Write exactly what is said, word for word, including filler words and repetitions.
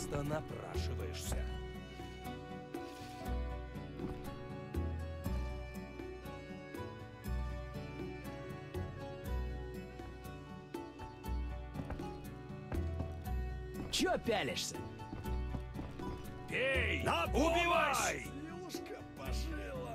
просто напрашиваешься. Чё пялишься? Пей! Напомай! Убивай! Девушка пожила.